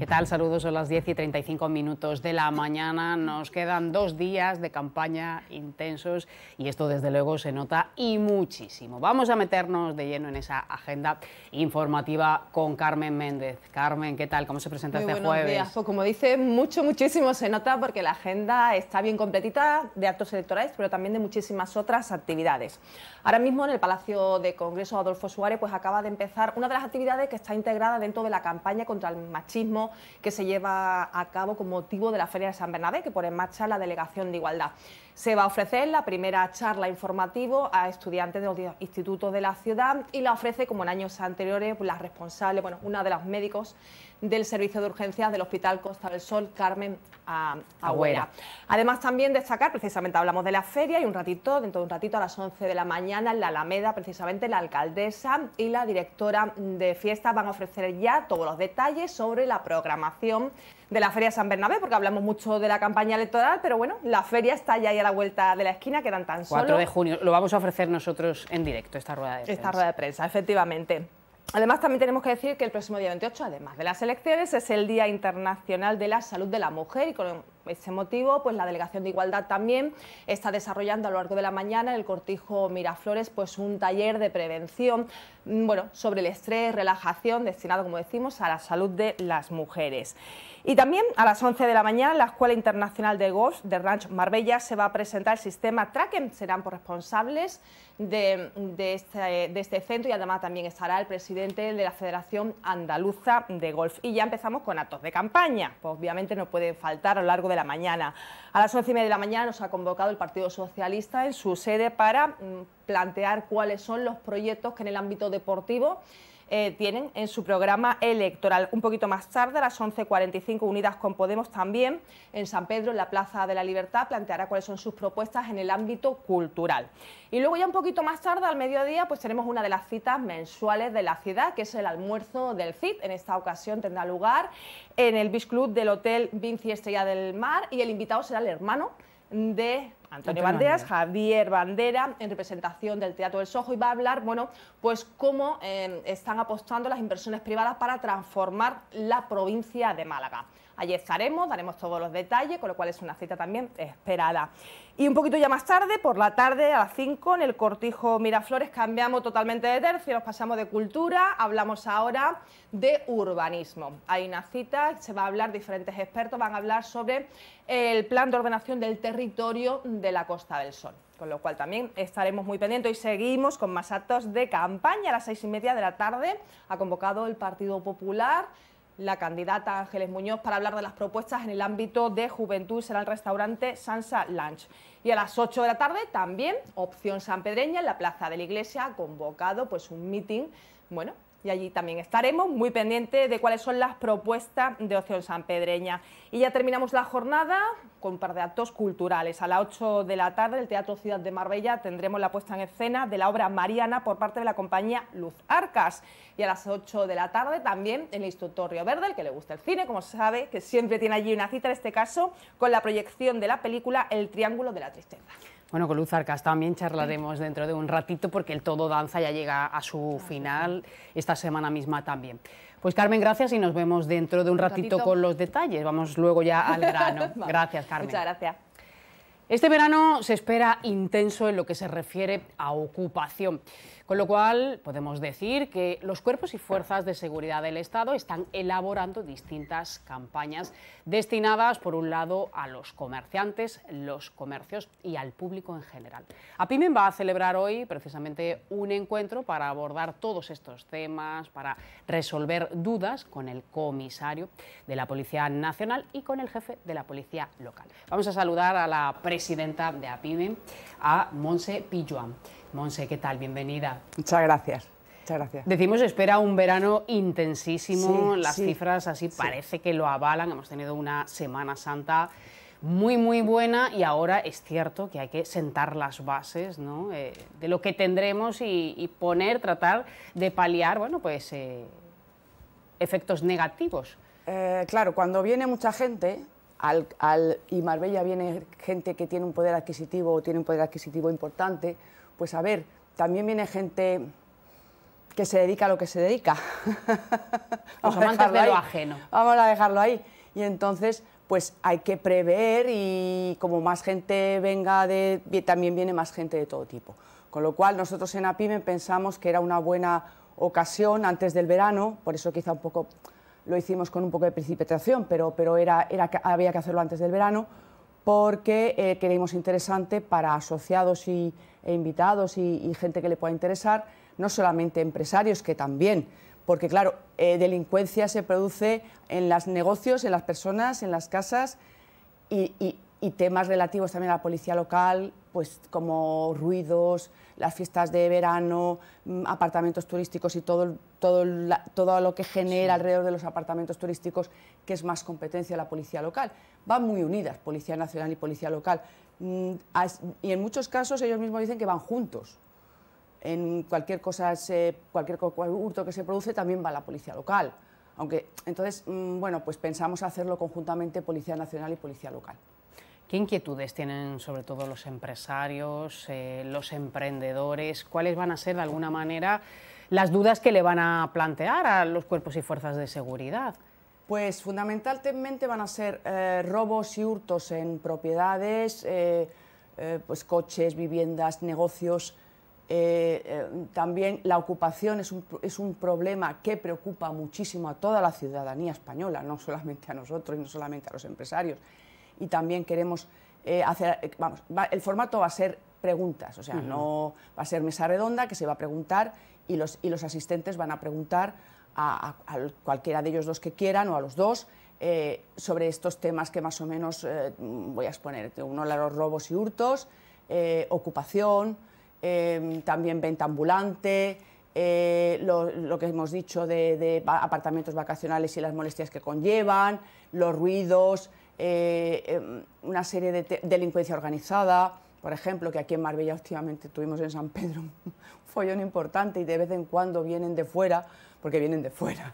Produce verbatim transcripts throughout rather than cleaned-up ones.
¿Qué tal? Saludos, son las diez y treinta y cinco minutos de la mañana. Nos quedan dos días de campaña intensos y esto desde luego se nota y muchísimo. Vamos a meternos de lleno en esa agenda informativa con Carmen Méndez. Carmen, ¿qué tal? ¿Cómo se presenta Muy este buenos jueves? días. Pues como dice, mucho, muchísimo se nota porque la agenda está bien completita de actos electorales, pero también de muchísimas otras actividades. Ahora mismo en el Palacio de Congreso Adolfo Suárez pues acaba de empezar una de las actividades que está integrada dentro de la campaña contra el machismo que se lleva a cabo con motivo de la Feria de San Bernabé, que pone en marcha la Delegación de Igualdad. Se va a ofrecer la primera charla informativa a estudiantes de los institutos de la ciudad y la ofrece, como en años anteriores, la responsable, bueno, una de los médicos del servicio de urgencias del Hospital Costa del Sol, Carmen Agüera. Además, también destacar, precisamente hablamos de la feria y un ratito, dentro de un ratito a las once de la mañana en la Alameda, precisamente la alcaldesa y la directora de fiestas van a ofrecer ya todos los detalles sobre la programación de la Feria de San Bernabé, porque hablamos mucho de la campaña electoral, pero bueno, la feria está ya ahí a la vuelta de la esquina, quedan tan solo... cuatro de junio, lo vamos a ofrecer nosotros en directo, esta rueda de prensa. Esta rueda de prensa, efectivamente. Además, también tenemos que decir que el próximo día veintiocho, además de las elecciones, es el Día Internacional de la Salud de la Mujer y con ese motivo, pues la Delegación de Igualdad también está desarrollando a lo largo de la mañana en el Cortijo Miraflores pues un taller de prevención, bueno, sobre el estrés, relajación, destinado, como decimos, a la salud de las mujeres. Y también a las once de la mañana en la Escuela Internacional de Golf de Ranch Marbella se va a presentar el sistema Tracken, serán por responsables de, de, este, de este centro y además también estará el presidente de la Federación Andaluza de Golf. Y ya empezamos con actos de campaña, pues obviamente no pueden faltar a lo largo de la mañana. A las once y media de la mañana nos ha convocado el Partido Socialista en su sede para mm, plantear cuáles son los proyectos que en el ámbito deportivo Eh, tienen en su programa electoral. Un poquito más tarde, a las once cuarenta y cinco, Unidas con Podemos también en San Pedro, en la Plaza de la Libertad, planteará cuáles son sus propuestas en el ámbito cultural. Y luego ya un poquito más tarde, al mediodía, pues tenemos una de las citas mensuales de la ciudad, que es el almuerzo del C I D. En esta ocasión tendrá lugar en el Beach Club del Hotel Vinci Estrella del Mar y el invitado será el hermano de Antonio Banderas, Javier Bandera, en representación del Teatro del Sojo, y va a hablar, bueno, pues cómo eh, están apostando las inversiones privadas para transformar la provincia de Málaga. Allí estaremos, daremos todos los detalles, con lo cual es una cita también esperada. Y un poquito ya más tarde, por la tarde, a las cinco, en el Cortijo Miraflores, cambiamos totalmente de tercio, nos pasamos de cultura, hablamos ahora de urbanismo. Hay una cita, se va a hablar, diferentes expertos van a hablar sobre el plan de ordenación del territorio de la Costa del Sol, con lo cual también estaremos muy pendientes y seguimos con más actos de campaña. A las seis y media de la tarde ha convocado el Partido Popular la candidata Ángeles Muñoz para hablar de las propuestas en el ámbito de juventud, será el restaurante Sansa Lunch. Y a las ocho de la tarde también Opción Sanpedreña en la Plaza de la Iglesia ha convocado pues un meeting, bueno, y allí también estaremos muy pendientes de cuáles son las propuestas de Opción Sanpedreña. Y ya terminamos la jornada con un par de actos culturales. A las ocho de la tarde, en el Teatro Ciudad de Marbella, tendremos la puesta en escena de la obra Mariana por parte de la compañía Luz Arcas. Y a las ocho de la tarde también en el Instituto Río Verde, el que le gusta el cine, como se sabe, que siempre tiene allí una cita, en este caso, con la proyección de la película El Triángulo de la Tristeza. Bueno, con Luz Arcas también charlaremos dentro de un ratito porque el Todo Danza ya llega a su final esta semana misma también. Pues Carmen, gracias y nos vemos dentro de un ratito, ratito. con los detalles. Vamos luego ya al grano. Gracias, Carmen. Muchas gracias. Este verano se espera intenso en lo que se refiere a ocupación, con lo cual podemos decir que los cuerpos y fuerzas de seguridad del Estado están elaborando distintas campañas destinadas, por un lado, a los comerciantes, los comercios y al público en general. APIMEN va a celebrar hoy precisamente un encuentro para abordar todos estos temas, para resolver dudas con el comisario de la Policía Nacional y con el jefe de la Policía Local. Vamos a saludar a la presidenta de APIMEN, a Montse Pilloan. Montse, ¿qué tal? Bienvenida. Muchas gracias. Muchas gracias. Decimos, espera un verano intensísimo, sí, las sí, cifras así sí. parece que lo avalan, hemos tenido una Semana Santa muy, muy buena y ahora es cierto que hay que sentar las bases, ¿no? eh, de lo que tendremos y, y poner, tratar de paliar, bueno, pues eh, efectos negativos. Eh, claro, cuando viene mucha gente, al, al, y Marbella viene gente que tiene un poder adquisitivo o tiene un poder adquisitivo importante, pues a ver, también viene gente que se dedica a lo que se dedica. Los amantes de lo ajeno. Vamos a dejarlo ahí. Y entonces, pues hay que prever y como más gente venga, de, también viene más gente de todo tipo. Con lo cual, nosotros en APIME pensamos que era una buena ocasión antes del verano, por eso quizá un poco lo hicimos con un poco de precipitación, pero, pero era, era, había que hacerlo antes del verano, porque eh, creímos interesante para asociados y, e invitados y, y gente que le pueda interesar, no solamente empresarios, que también, porque claro, eh, delincuencia se produce en los negocios, en las personas, en las casas, y, y, y temas relativos también a la policía local, pues como ruidos, las fiestas de verano, apartamentos turísticos y todo, todo, la, todo lo que genera sí. alrededor de los apartamentos turísticos, que es más competencia de la policía local. Van muy unidas, Policía Nacional y Policía Local, y en muchos casos ellos mismos dicen que van juntos. En cualquier cosa, se, cualquier hurto que se produce también va la Policía Local. Aunque, entonces, bueno, pues pensamos hacerlo conjuntamente Policía Nacional y Policía Local. ¿Qué inquietudes tienen sobre todo los empresarios, eh, los emprendedores? ¿Cuáles van a ser, de alguna manera, las dudas que le van a plantear a los cuerpos y fuerzas de seguridad? Pues fundamentalmente van a ser eh, robos y hurtos en propiedades, eh, eh, pues coches, viviendas, negocios. Eh, eh, también la ocupación es un, es un problema que preocupa muchísimo a toda la ciudadanía española, no solamente a nosotros y no solamente a los empresarios. Y también queremos eh, hacer, eh, vamos, va, el formato va a ser preguntas, o sea, uh-huh. no va a ser mesa redonda que se va a preguntar y los, y los asistentes van a preguntar a, a, a cualquiera de ellos dos que quieran o a los dos eh, sobre estos temas que más o menos eh, voy a exponer. Uno, los robos y hurtos, eh, ocupación, eh, también venta ambulante, eh, lo, lo que hemos dicho de, de apartamentos vacacionales y las molestias que conllevan, los ruidos. Eh, eh, una serie de delincuencia organizada, por ejemplo, que aquí en Marbella últimamente tuvimos en San Pedro un follón importante y de vez en cuando vienen de fuera, porque vienen de fuera,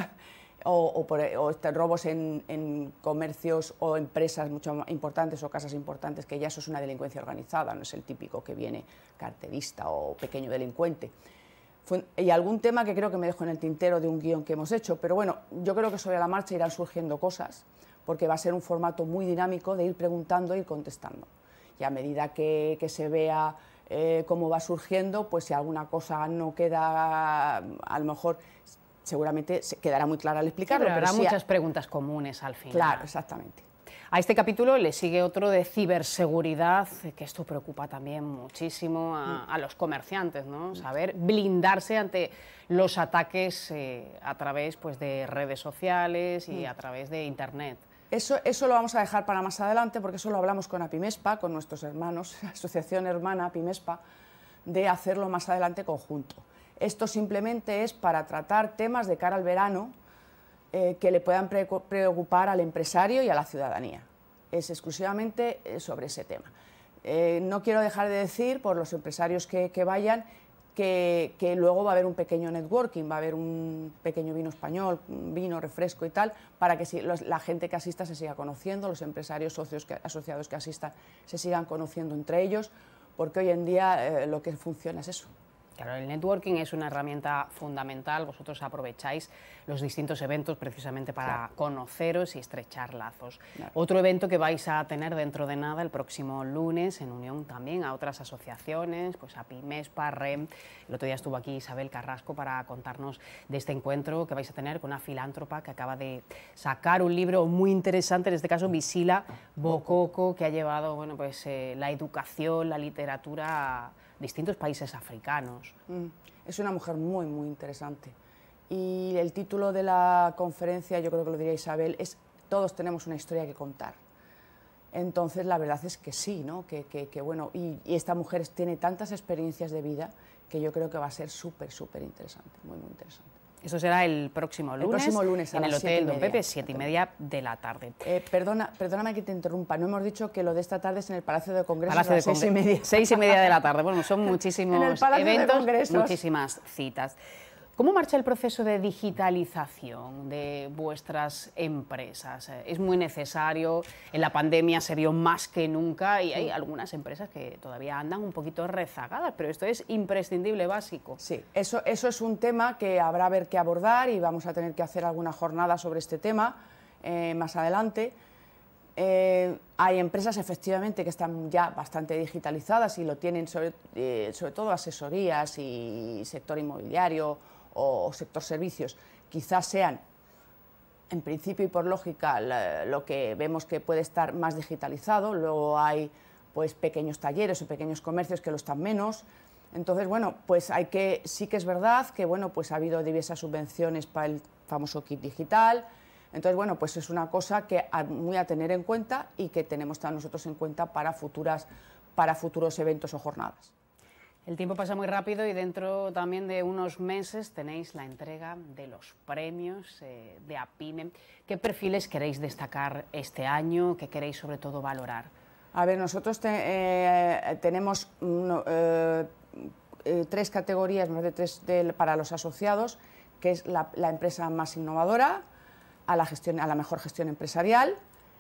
o, o, por, o este, robos en, en comercios o empresas mucho importantes o casas importantes, que ya eso es una delincuencia organizada, no es el típico que viene carterista o pequeño delincuente. Fue, y algún tema que creo que me dejo en el tintero de un guión que hemos hecho, pero bueno, yo creo que sobre la marcha irán surgiendo cosas, porque va a ser un formato muy dinámico de ir preguntando e ir contestando. Y a medida que, que se vea eh, cómo va surgiendo, pues si alguna cosa no queda, a lo mejor seguramente se quedará muy clara al explicarlo. Sí, pero habrá pero sí, muchas preguntas comunes al final. Claro, exactamente. A este capítulo le sigue otro de ciberseguridad, que esto preocupa también muchísimo a, a los comerciantes, ¿no? Saber blindarse ante los ataques eh, a través pues, de redes sociales y a través de Internet. Eso, eso lo vamos a dejar para más adelante, porque eso lo hablamos con APIMESPA, con nuestros hermanos, la asociación hermana APIMESPA, de hacerlo más adelante conjunto. Esto simplemente es para tratar temas de cara al verano eh, que le puedan pre preocupar al empresario y a la ciudadanía. Es exclusivamente sobre ese tema. Eh, no quiero dejar de decir, por los empresarios que, que vayan, Que, que luego va a haber un pequeño networking, va a haber un pequeño vino español, un vino, refresco y tal, para que si, los, la gente que asista se siga conociendo, los empresarios socios que, asociados que asistan se sigan conociendo entre ellos, porque hoy en día eh, lo que funciona es eso. Claro, el networking es una herramienta fundamental, vosotros aprovecháis los distintos eventos precisamente para claro. conoceros y estrechar lazos. Claro. Otro evento que vais a tener dentro de nada el próximo lunes, en unión también a otras asociaciones, pues APIMESPA, REM. El otro día estuvo aquí Isabel Carrasco para contarnos de este encuentro que vais a tener con una filántropa que acaba de sacar un libro muy interesante, en este caso Visila Bokoko, que ha llevado bueno, pues, eh, la educación, la literatura a distintos países africanos. Es una mujer muy, muy interesante. Y el título de la conferencia, yo creo que lo diría Isabel, es Todos tenemos una historia que contar. Entonces, la verdad es que sí, ¿no? Que, que, que bueno, y, y esta mujer tiene tantas experiencias de vida que yo creo que va a ser súper, súper interesante, muy, muy interesante. Eso será el próximo lunes, el próximo lunes en el Hotel Don Pepe, siete y media de la tarde. Eh, perdona, perdóname que te interrumpa, no hemos dicho que lo de esta tarde es en el Palacio de Congresos Palacio a las de seis y media. Seis y media de la tarde, bueno, son muchísimos en el Palacio eventos, de Congresos. muchísimas citas. ¿Cómo marcha el proceso de digitalización de vuestras empresas? Es muy necesario, en la pandemia se vio más que nunca y hay algunas empresas que todavía andan un poquito rezagadas, pero esto es imprescindible, básico. Sí, eso, eso es un tema que habrá a ver que abordar y vamos a tener que hacer alguna jornada sobre este tema eh, más adelante. Eh, hay empresas efectivamente que están ya bastante digitalizadas y lo tienen sobre, eh, sobre todo asesorías y sector inmobiliario o sector servicios, quizás sean, en principio y por lógica, lo que vemos que puede estar más digitalizado. Luego hay pues pequeños talleres o pequeños comercios que lo están menos. Entonces, bueno, pues hay que, sí que es verdad que bueno, pues ha habido diversas subvenciones para el famoso kit digital. Entonces, bueno, pues es una cosa que a, muy a tener en cuenta y que tenemos nosotros en cuenta para, futuras, para futuros eventos o jornadas. El tiempo pasa muy rápido y dentro también de unos meses tenéis la entrega de los premios eh, de APIME. ¿Qué perfiles queréis destacar este año? ¿Qué queréis sobre todo valorar? A ver, nosotros te, eh, tenemos no, eh, eh, tres categorías más de tres de, para los asociados, que es la, la empresa más innovadora, a la, gestión, a la mejor gestión empresarial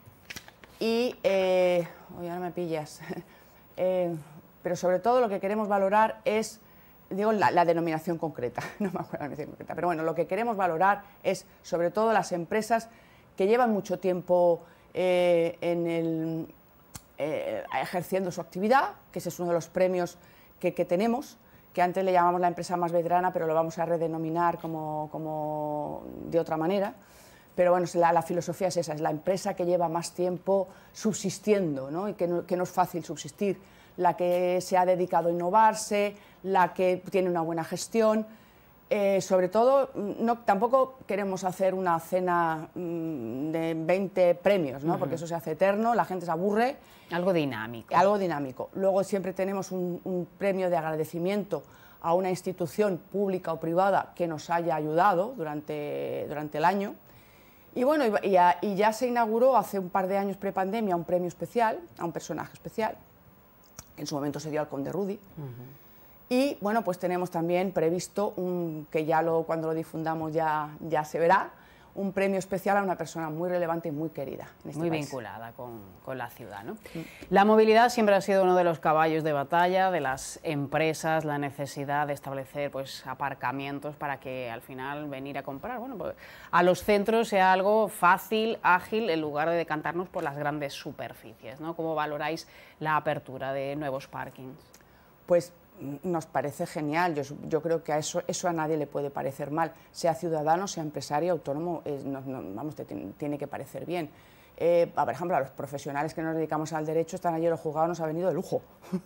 y... Eh, oye, ahora me pillas... eh, pero sobre todo lo que queremos valorar es, digo, la, la denominación concreta, no me acuerdo la denominación concreta, pero bueno, lo que queremos valorar es sobre todo las empresas que llevan mucho tiempo eh, en el, eh, ejerciendo su actividad, que ese es uno de los premios que, que tenemos, que antes le llamamos la empresa más veterana, pero lo vamos a redenominar como, como de otra manera. Pero bueno, la, la filosofía es esa, es la empresa que lleva más tiempo subsistiendo, ¿no? Y que no, que no es fácil subsistir, la que se ha dedicado a innovarse, la que tiene una buena gestión. Eh, sobre todo, no, tampoco queremos hacer una cena mmm, de veinte premios, ¿no? Uh-huh. Porque eso se hace eterno, la gente se aburre. Algo dinámico. Algo dinámico. Luego siempre tenemos un, un premio de agradecimiento a una institución pública o privada que nos haya ayudado durante, durante el año. Y bueno, y, y, a, y ya se inauguró hace un par de años prepandemia un premio especial, a un personaje especial. En su momento se dio al Conde Rudy. Uh-huh. Y bueno, pues tenemos también previsto, un, que ya lo, cuando lo difundamos ya, ya se verá, un premio especial a una persona muy relevante y muy querida en este Muy país. vinculada con, con la ciudad, ¿no? Sí. La movilidad siempre ha sido uno de los caballos de batalla de las empresas, la necesidad de establecer pues, aparcamientos para que al final venir a comprar, bueno, pues, a los centros sea algo fácil, ágil, en lugar de decantarnos por las grandes superficies, ¿no? ¿Cómo valoráis la apertura de nuevos parkings? Pues nos parece genial. Yo, yo creo que a eso, eso a nadie le puede parecer mal, sea ciudadano, sea empresario, autónomo, eh, no, no, vamos, te, tiene que parecer bien. Eh, por ejemplo, a los profesionales que nos dedicamos al derecho, están allí los juzgados, nos ha venido de lujo,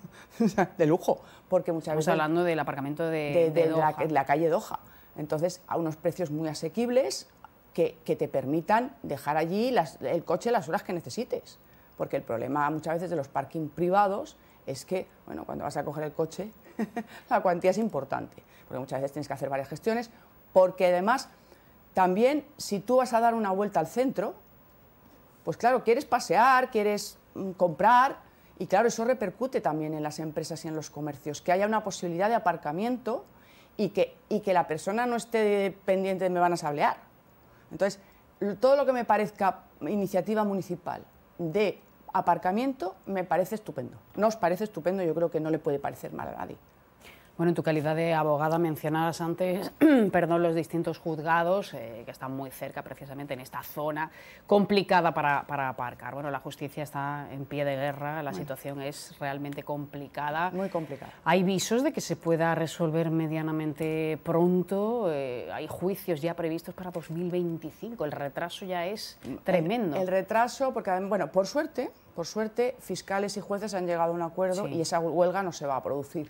de lujo, porque muchas Estamos veces... hablando del aparcamiento de, de, de, de la, la calle Doha. Entonces, a unos precios muy asequibles que, que te permitan dejar allí las, el coche las horas que necesites, porque el problema muchas veces de los parking privados es que, bueno, cuando vas a coger el coche, la cuantía es importante, porque muchas veces tienes que hacer varias gestiones, porque además, también, si tú vas a dar una vuelta al centro, pues claro, quieres pasear, quieres mm, comprar, y claro, eso repercute también en las empresas y en los comercios, que haya una posibilidad de aparcamiento y que, y que la persona no esté pendiente de me van a sablear. Entonces, todo lo que me parezca iniciativa municipal de aparcamiento me parece estupendo. No os parece estupendo, yo creo que no le puede parecer mal a nadie. Bueno, en tu calidad de abogada mencionabas antes perdón, los distintos juzgados eh, que están muy cerca precisamente en esta zona complicada para, para aparcar. Bueno, la justicia está en pie de guerra, la situación es realmente complicada. Muy complicada. ¿Hay visos de que se pueda resolver medianamente pronto? Eh, hay juicios ya previstos para dos mil veinticinco, el retraso ya es tremendo. El, el retraso, porque bueno, por suerte, por suerte, fiscales y jueces han llegado a un acuerdo sí. y esa huelga no se va a producir.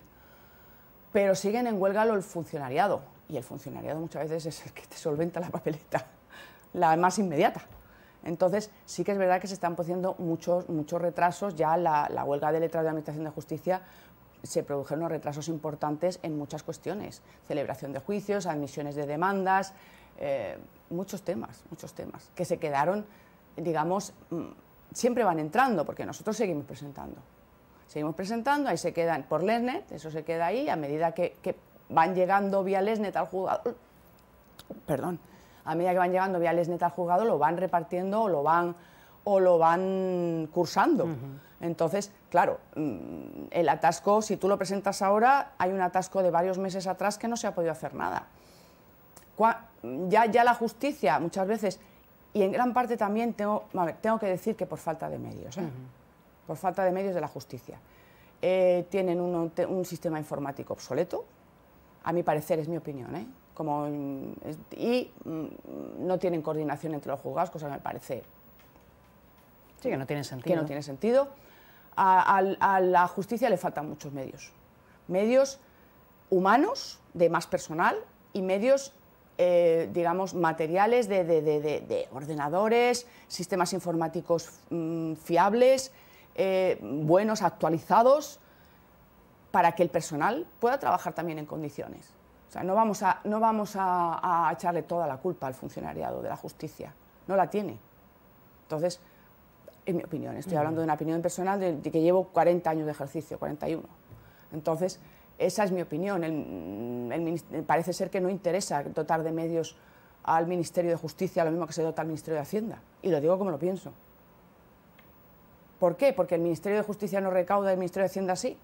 Pero siguen en huelga el funcionariado, y el funcionariado muchas veces es el que te solventa la papeleta, la más inmediata. Entonces, sí que es verdad que se están produciendo muchos, muchos retrasos, ya la, la huelga de letrados de Administración de Justicia se produjeron unos retrasos importantes en muchas cuestiones, celebración de juicios, admisiones de demandas, eh, muchos temas, muchos temas, que se quedaron, digamos, siempre van entrando, porque nosotros seguimos presentando. Seguimos presentando, ahí se quedan por Lesnet, eso se queda ahí, a medida que, que van llegando vía Lesnet al juzgado, perdón, a medida que van llegando viales net al juzgado, lo van repartiendo o lo van, o lo van cursando. Uh-huh. Entonces, claro, el atasco, si tú lo presentas ahora, hay un atasco de varios meses atrás que no se ha podido hacer nada. Ya, ya la justicia, muchas veces, y en gran parte también tengo, a ver, tengo que decir que por falta de medios, ¿eh? Uh-huh. Por falta de medios de la justicia. Eh, tienen un, un sistema informático obsoleto, a mi parecer, es mi opinión, ¿eh? Como, y mm, no tienen coordinación entre los juzgados, cosa que me parece... Sí, que no tiene sentido. Que no tiene sentido. A, a, a la justicia le faltan muchos medios. Medios humanos, de más personal, y medios, eh, digamos, materiales de, de, de, de, de ordenadores, sistemas informáticos mm, fiables, eh, buenos, actualizados, para que el personal pueda trabajar también en condiciones. O sea, no vamos a, no vamos a, a echarle toda la culpa al funcionariado de la justicia, no la tiene. Entonces, en mi opinión, estoy hablando de una opinión personal de, de que llevo cuarenta años de ejercicio, cuarenta y uno. Entonces, esa es mi opinión. El, el, parece ser que no interesa dotar de medios al Ministerio de Justicia lo mismo que se dota al Ministerio de Hacienda. Y lo digo como lo pienso. ¿Por qué? Porque el Ministerio de Justicia no recauda y el Ministerio de Hacienda sí.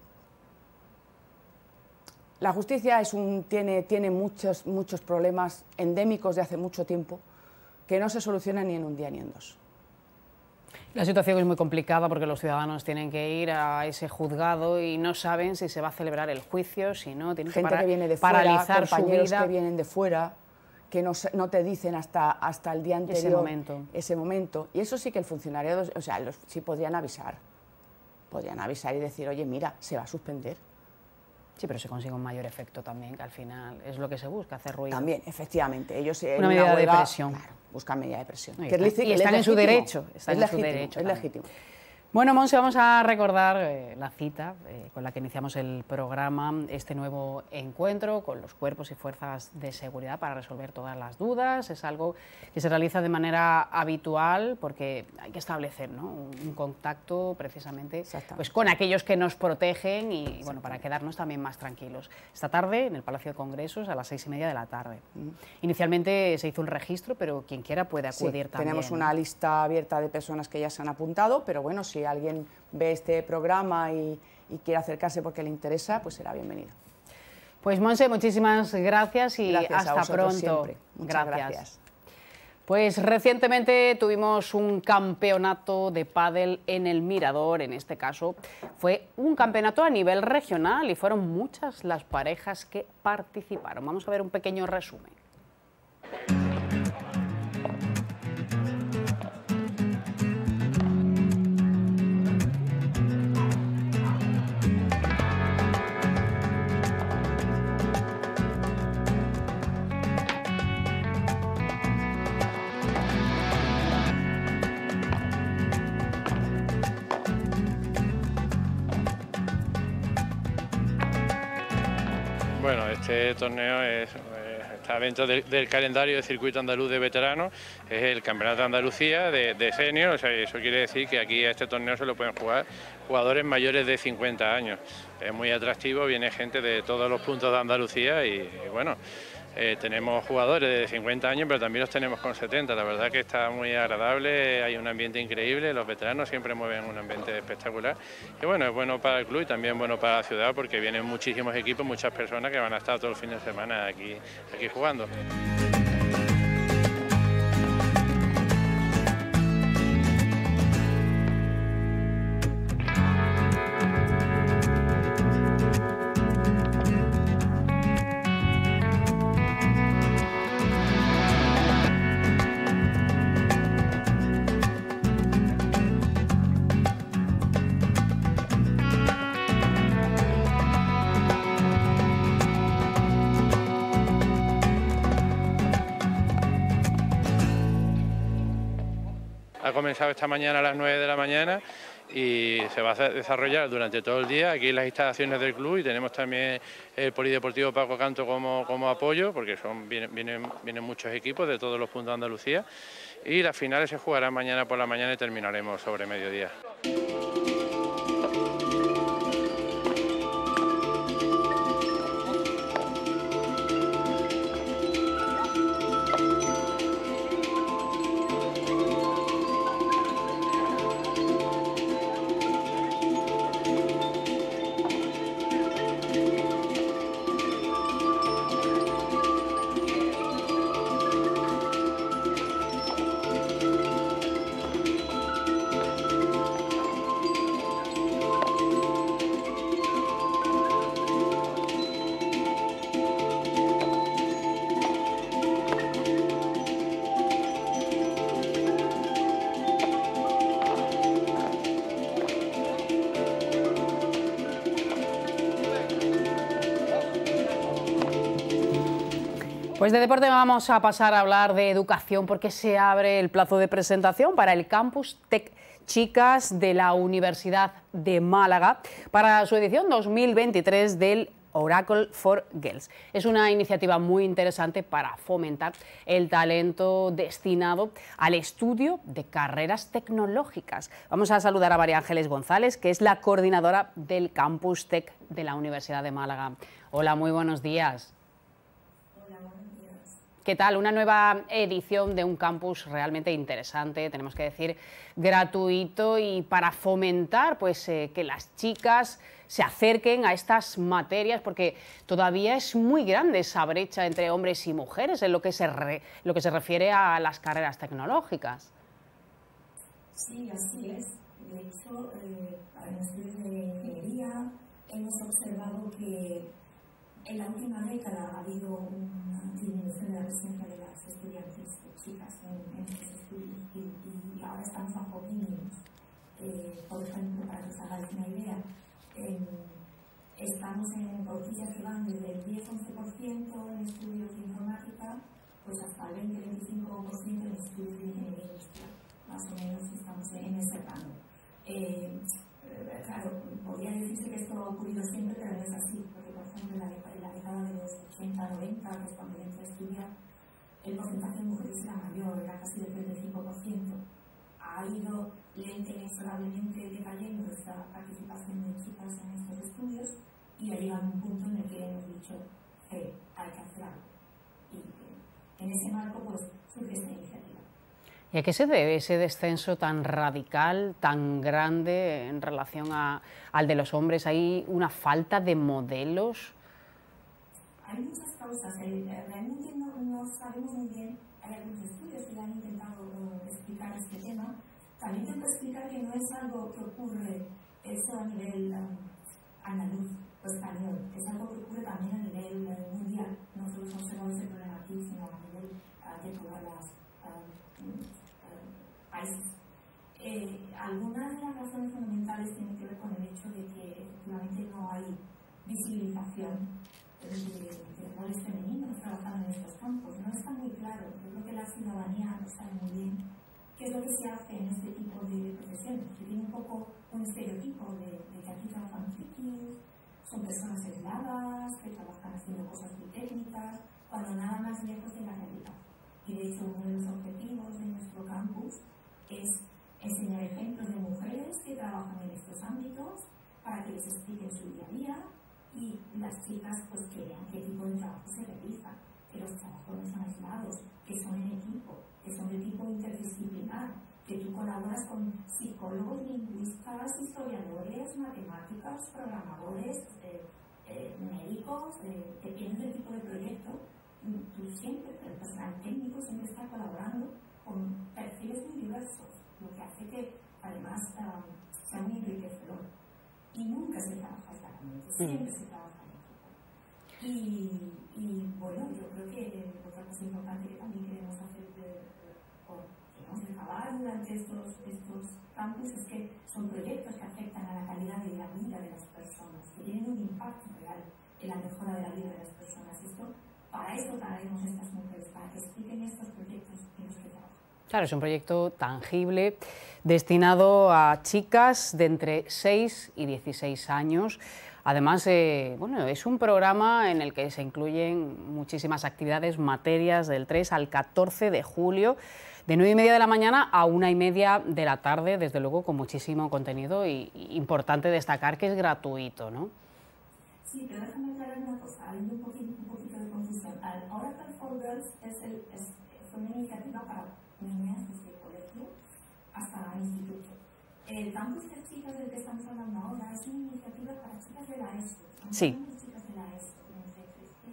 La justicia es un, tiene, tiene muchos, muchos problemas endémicos de hace mucho tiempo que no se solucionan ni en un día ni en dos. La situación es muy complicada porque los ciudadanos tienen que ir a ese juzgado y no saben si se va a celebrar el juicio, si no, tienen Gente que, para, que viene de fuera, paralizar compañeros su vida. que vienen de fuera, que no, no te dicen hasta, hasta el día anterior ese momento. ese momento. Y eso sí que el funcionario, o sea, los, sí podrían avisar. Podrían avisar y decir, oye, mira, se va a suspender. Sí, pero se consigue un mayor efecto también, que al final es lo que se busca, hacer ruido. También, efectivamente. Ellos una medida una huelga, de presión. Claro, buscan medida de presión. No, y, que están, es, y están en su derecho. Están es en legítimo, su derecho es legítimo. Bueno, Montse, vamos a recordar eh, la cita eh, con la que iniciamos el programa, este nuevo encuentro con los cuerpos y fuerzas de seguridad para resolver todas las dudas. Es algo que se realiza de manera habitual porque hay que establecer, ¿no?, un, un contacto precisamente pues, con aquellos que nos protegen y bueno, para quedarnos también más tranquilos. Esta tarde en el Palacio de Congresos a las seis y media de la tarde. Mm. Inicialmente se hizo un registro, pero quien quiera puede acudir sí, también. Tenemos una lista abierta de personas que ya se han apuntado, pero bueno, si Si alguien ve este programa y, y quiere acercarse porque le interesa, pues será bienvenido. Pues Montse, muchísimas gracias y gracias hasta pronto. Siempre. Muchas gracias. gracias. Pues recientemente tuvimos un campeonato de pádel en el Mirador, en este caso fue un campeonato a nivel regional y fueron muchas las parejas que participaron. Vamos a ver un pequeño resumen. Bueno, este torneo es, está dentro del, del calendario del circuito andaluz de veteranos, es el Campeonato de Andalucía de, de senior, o sea, eso quiere decir que aquí a este torneo se lo pueden jugar jugadores mayores de cincuenta años. Es muy atractivo, viene gente de todos los puntos de Andalucía y, y bueno, eh, tenemos jugadores de cincuenta años, pero también los tenemos con setenta, la verdad que está muy agradable, hay un ambiente increíble, los veteranos siempre mueven un ambiente espectacular y bueno, es bueno para el club y también bueno para la ciudad porque vienen muchísimos equipos, muchas personas que van a estar todo el fin de semana aquí, aquí jugando. Ha comenzado esta mañana a las nueve de la mañana y se va a desarrollar durante todo el día aquí en las instalaciones del club y tenemos también el Polideportivo Paco Canto como, como apoyo porque son, vienen, vienen, vienen muchos equipos de todos los puntos de Andalucía y las finales se jugarán mañana por la mañana y terminaremos sobre mediodía. Pues de deporte vamos a pasar a hablar de educación porque se abre el plazo de presentación para el Campus Tech Chicas de la Universidad de Málaga para su edición dos mil veintitrés del Oracle for Girls. Es una iniciativa muy interesante para fomentar el talento destinado al estudio de carreras tecnológicas. Vamos a saludar a María Ángeles González, que es la coordinadora del Campus Tech de la Universidad de Málaga. Hola, muy buenos días. ¿Qué tal? Una nueva edición de un campus realmente interesante, tenemos que decir gratuito, y para fomentar pues, eh, que las chicas se acerquen a estas materias, porque todavía es muy grande esa brecha entre hombres y mujeres en lo que se, re, lo que se refiere a las carreras tecnológicas. Sí, así es. De hecho, eh, para los estudios de ingeniería hemos observado que en la última década ha habido una disminución de la presencia de las estudiantes de chicas en, en estos estudios y, y ahora estamos bajo mínimos. Eh, por ejemplo, para que os hagáis una idea, eh, estamos en botillas que van desde el diez a once por ciento en estudios de informática, pues hasta el veinte a veinticinco por ciento en estudios de ingeniería industrial. Más o menos estamos en ese rango. Eh, Claro, podría decirse que esto ha ocurrido siempre, pero no es así, porque por ejemplo en la, en la década de los ochenta noventa, que es cuando yo entré a estudiar, el porcentaje de mujeres era mayor, era casi del treinta y cinco por ciento. Ha ido lenta e inexorablemente decayendo esta participación de chicas en estos estudios y ha llegado a un punto en el que hemos dicho, hey, hay que hacer algo. Y en ese marco pues surge esta iniciativa. ¿Y a qué se debe ese descenso tan radical, tan grande en relación a, al de los hombres? ¿Hay una falta de modelos? Hay muchas causas. Realmente no, no sabemos muy bien. Hay algunos estudios que ya han intentado uh, explicar este tema. También tengo que explicar que no es algo que ocurre eso a nivel um, andaluz o español. Es algo que ocurre también a nivel uh, mundial. No solo hemos observado ese problema aquí, sino a nivel uh, de todas las uh, países. Eh, algunas de las razones fundamentales tienen que ver con el hecho de que efectivamente no hay visibilización de, de roles femeninos trabajando en estos campos. No está muy claro. Yo creo que la ciudadanía no sabe muy bien qué es lo que se hace en este tipo de profesiones. Se tiene un poco un estereotipo de, de que aquí trabajan frikis, son personas aisladas, que trabajan haciendo cosas muy técnicas, cuando nada más lejos de la realidad. Y de hecho uno de los objetivos de nuestro campus es enseñar ejemplos de mujeres que trabajan en estos ámbitos para que les expliquen su día a día y las chicas pues que vean qué tipo de trabajo se realiza, que los trabajos no son aislados, que son en equipo, que son de tipo interdisciplinar, que tú colaboras con psicólogos, lingüistas, historiadores, matemáticos, programadores, eh, eh, médicos, eh, dependiendo del tipo de proyecto. Tú siempre, el personal técnico siempre está colaborando con perfiles muy diversos, lo que hace que además um, sea muy enriquecedor. Y nunca se trabaja aislamente, siempre se trabaja en equipo. Y, y bueno, yo creo que otra cosa importante que también queremos hacer, de, o queremos recabar durante estos, estos campus, es que son proyectos que afectan a la calidad de la vida de las personas, que tienen un impacto real en la mejora de la vida de las personas. Esto, para eso traemos estas mujeres, para que expliquen estos proyectos en los que trabajan. Claro, es un proyecto tangible destinado a chicas de entre seis y dieciséis años. Además, eh, bueno, es un programa en el que se incluyen muchísimas actividades, materias del tres al catorce de julio, de nueve y media de la mañana a una y media de la tarde, desde luego con muchísimo contenido, y, y importante destacar que es gratuito, ¿no? Sí, pero déjame aclarar una cosa, hay un poquito, un poquito de confusión. El Oracle for Girls es, el, es, es una iniciativa para niñas desde colegio hasta instituto. El campus de chicas del que estamos hablando ahora es una iniciativa para chicas de la ESO. Sí. Chicas de la ESO, entre trece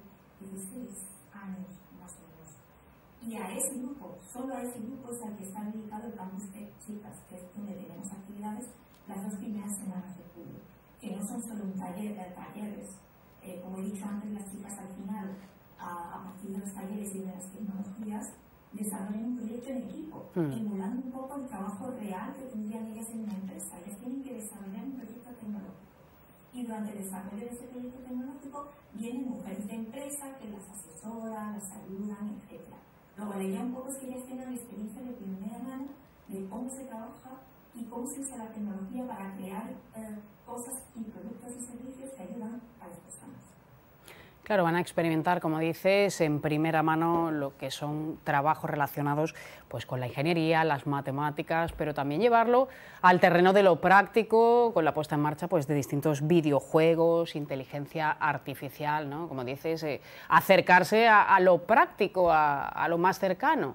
y dieciséis años más o menos. Y a ese grupo, solo a ese grupo es al que está dedicado el campus de chicas, que es donde tenemos actividades las dos primeras semanas de julio, que no son solo un taller de talleres. Eh, como he dicho antes, las chicas al final, a, a partir de los talleres y de las tecnologías, desarrollan un proyecto en equipo, mm. emulando un poco el trabajo real que tendrían ellas en una empresa. Ellas tienen que desarrollar un proyecto tecnológico. y durante el desarrollo de ese proyecto tecnológico vienen mujeres de empresa que las asesoran, las ayudan, etcétera. Luego la idea un poco es que ellas tengan experiencia de primera mano de cómo se trabaja y cómo se usa la tecnología para crear eh, cosas y productos y servicios que ayudan a las personas. Claro, van a experimentar, como dices, en primera mano lo que son trabajos relacionados pues, con la ingeniería, las matemáticas, pero también llevarlo al terreno de lo práctico, con la puesta en marcha pues, de distintos videojuegos, inteligencia artificial, ¿no? Como dices, eh, acercarse a, a lo práctico, a, a lo más cercano.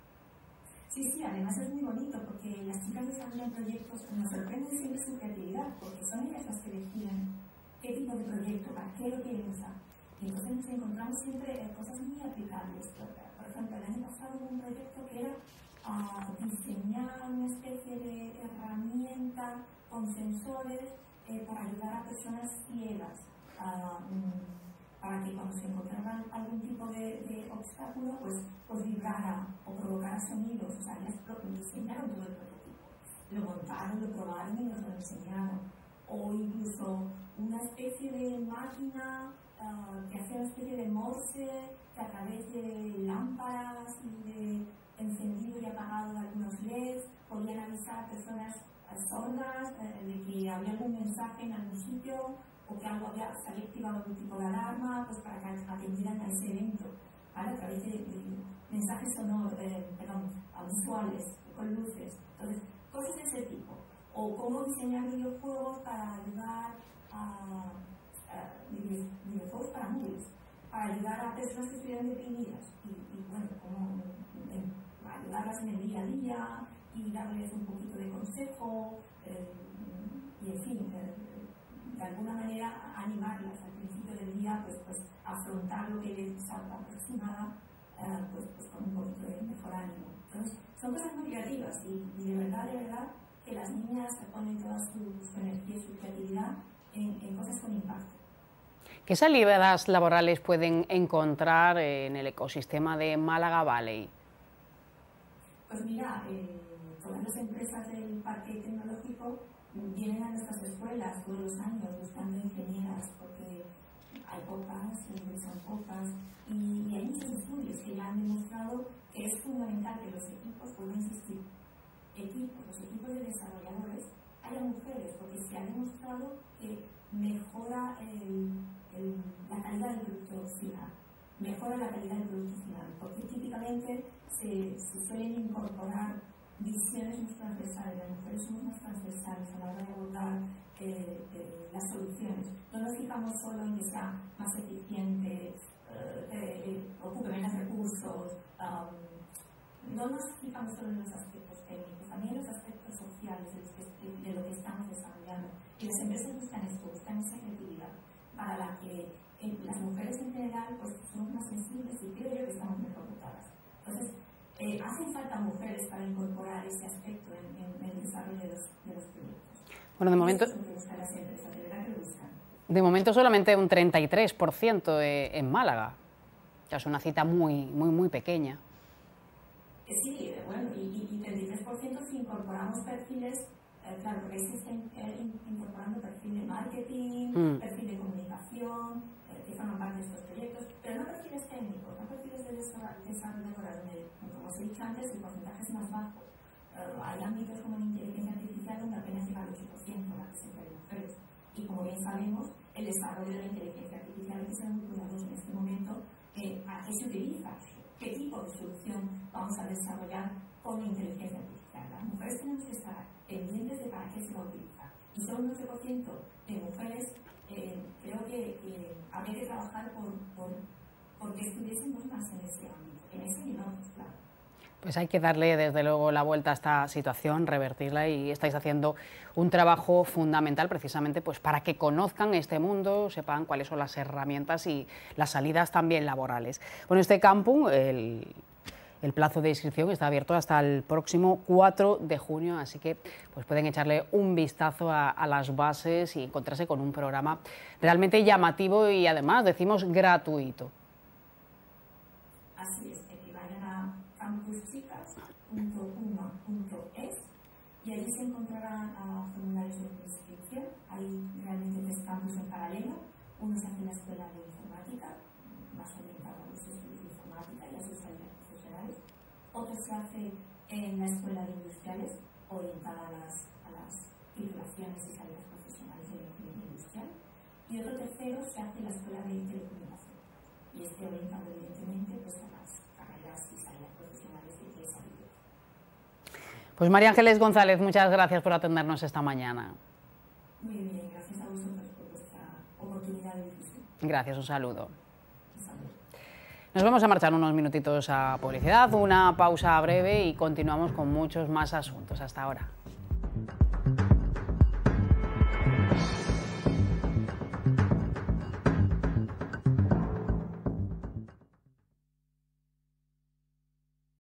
Sí, sí, además es muy bonito porque las chicas desarrollan proyectos que nos sorprenden siempre su creatividad, porque son ellas las que deciden qué tipo de proyecto, para qué lo quieren usar. Y entonces nos encontramos siempre eh, cosas muy aplicables. Por, por ejemplo, el año pasado hubo un proyecto que era uh, diseñar una especie de herramienta con sensores eh, para ayudar a personas ciegas, uh, um, para que cuando se encontraran algún tipo de, de obstáculo, pues, pues vibrara o provocara sonidos. O sea, ellas diseñaron todo el prototipo. Lo montaron, lo probaron y nos lo enseñaron. O incluso una especie de máquina Uh, que hacía una especie de morse que a través de lámparas y de encendido y apagado de algunos L E Ds podían avisar a personas uh, sordas uh, de que había algún mensaje en algún sitio o que algo había, se había activado algún tipo de alarma pues para que atendieran a ese evento, ¿vale? A través de, de mensajes sonoros, eh, perdón, visuales, con luces. Entonces, cosas de ese tipo. O cómo diseñar videojuegos para ayudar a Uh, videojuegos para móviles, para ayudar a personas que estuvieran deprimidas y, y bueno, como eh, ayudarlas en el día a día y darles un poquito de consejo eh, y en fin, eh, de alguna manera animarlas al principio del día pues, pues afrontar lo que les aproximada eh, pues, pues con un poquito de mejor ánimo. Entonces, son cosas muy creativas y, y de verdad, de verdad que las niñas ponen toda su, su energía y su creatividad en, en cosas con impacto. ¿Qué salidas laborales pueden encontrar en el ecosistema de Málaga Valley? Pues mira, eh, todas las empresas del parque tecnológico vienen a nuestras escuelas todos los años buscando ingenieras porque hay pocas, son pocas y, y hay muchos estudios que ya han demostrado que es fundamental que los equipos, puedo insistir, equipos, los equipos de desarrolladores, haya mujeres porque se ha demostrado que mejora el, el, la calidad del producto final, mejora la calidad del producto final, porque típicamente se, se suelen incorporar visiones más transversales, las mujeres somos más transversales a la hora de abordar eh, eh, las soluciones. No nos fijamos solo en que sea más eficiente, eh, eh, ocupe menos recursos, um, no nos fijamos solo en los aspectos técnicos, también en los aspectos sociales de, los que, de lo que estamos desarrollando. Y las empresas buscan esto, buscan esa creatividad, para la que eh, las mujeres en general pues, somos más sensibles y creo yo que estamos mejor dotadas. Entonces, eh, hacen falta mujeres para incorporar ese aspecto en, en, en el desarrollo de los, de los proyectos. Bueno, de momento, eso es lo que buscan las empresas, de verdad que lo buscan. De momento solamente un treinta y tres por ciento en Málaga, ya es una cita muy, muy, muy pequeña. Eh, sí, bueno, y, y, y treinta y tres por ciento si incorporamos perfiles. Claro, porque ahí se está incorporando perfil de marketing, mm. perfil de comunicación, eh, que forman parte de estos proyectos, pero no perfiles técnicos, no perfiles de desarrolladores, donde, como os he dicho antes, el porcentaje es más bajo. Uh, hay ámbitos como la inteligencia artificial donde apenas llega al ocho por ciento la presencia de mujeres. Y como bien sabemos, el desarrollo de la inteligencia artificial hay que ser muy cuidadosos en este momento. Eh, ¿A qué se utiliza? ¿Qué tipo de solución vamos a desarrollar con la inteligencia artificial? Las mujeres tenemos que estar pendientes de para qué se va a utilizar. Y solo un once por ciento de mujeres, eh, creo que eh, habría que trabajar por, por, porque estuviésemos más en ese ámbito, en ese y en otros, claro. Pues hay que darle desde luego la vuelta a esta situación, revertirla, y estáis haciendo un trabajo fundamental precisamente pues para que conozcan este mundo, sepan cuáles son las herramientas y las salidas también laborales. Bueno, este campus, el, el plazo de inscripción está abierto hasta el próximo cuatro de junio, así que pues pueden echarle un vistazo a, a las bases y encontrarse con un programa realmente llamativo y además decimos gratuito. Así es, que vayan a campuschicas punto uma punto es y allí se encontrarán uh, formularios de inscripción. Hay realmente tres campus en paralelo. Uno se hace en la Escuela de Informática, más orientado a los estudios de informática y a sus salidas profesionales. Otro se hace en la Escuela de Industriales, orientada a las, a las titulaciones y salidas profesionales de la ingeniería industrial. Y otro tercero se hace en la Escuela de Telecomunicación. Y este orientado evidentemente pues, a las carreras y salidas profesionales de esa actividad. Pues María Ángeles González, muchas gracias por atendernos esta mañana. Muy bien, gracias a vosotros por vuestra oportunidad de difusión. Gracias, un saludo. Un saludo. Nos vamos a marchar unos minutitos a publicidad, una pausa breve y continuamos con muchos más asuntos. Hasta ahora.